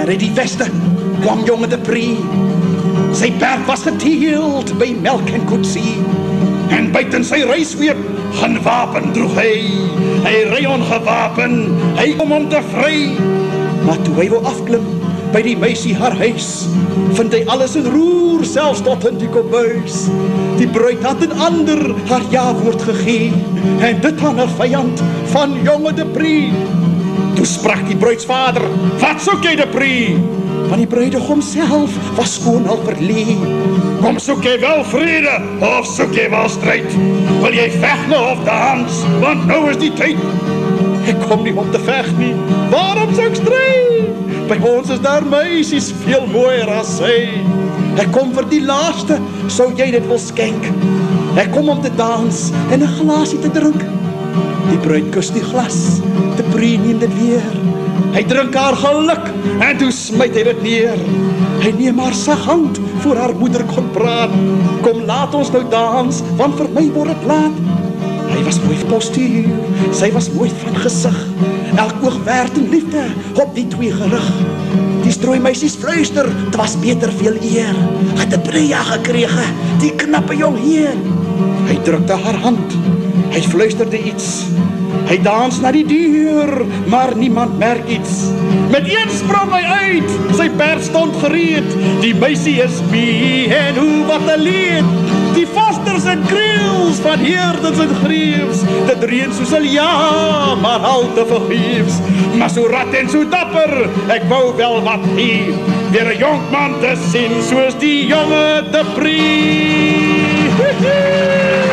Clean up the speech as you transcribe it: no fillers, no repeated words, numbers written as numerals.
ver uit die weste kwam jonge de Preez. Sy perd was geteeld by melk en koetsie, en buiten sy reisweep gaan wapen droeg hy. Hy ry ongewapen, hy kom om te vry. Maar toe hy wou afklim by die meisie haar huis, vind hy alles in roer, selfs tot in die kombuis. Die bruid had een ander haar ja-woord gegee, en dit aan haar vyand van jonge de Preez. Toe sprak die bruidsvader, wat soek jy de Preez? Want die bruidegom self was skoon al verlee. Kom, soek jy wel vrede, of soek jy wel strijd? Wil jy veg nou of dans, want nou is die tyd. Ek kom nie om te veg nie, waarom sou ek stryd? By ons is daar meisies veel mooier as sy. Ek kom vir die laaste, sou jy dit wil skenk. Ek kom om te dans en 'n glasie te drink. Die bruid kus die glas, de Preez neem dit weer. Hy drink haar geluk, en toe smyt hy dit neer. Hy neem haar sag hand, voor haar moeder kon praat. Kom, laat ons nou dans, want vir my word het laat. Hy was mooi van postuur, sy was mooi van gesig. Elk oog werd en liefde op die twee gerig. Die strooimeisies fluister, het was beter veel eer. Het de Preez gekrege, die knappe jong heer. Hy drukte haar hand, hy fluisterde iets. Hy dans na die deur, maar niemand merk iets. Met een sprong hy uit, sy perd stond gereed. Die meisie is mee, en hoe wat 'n leed. Die vosters en kreels van heerders en greefs, dit reën soos 'n ja, maar al te vergeefs. Maar so rat en so dapper, ek wou wel wat hier, weer 'n jonkman te sien, soos die jonge de Preez.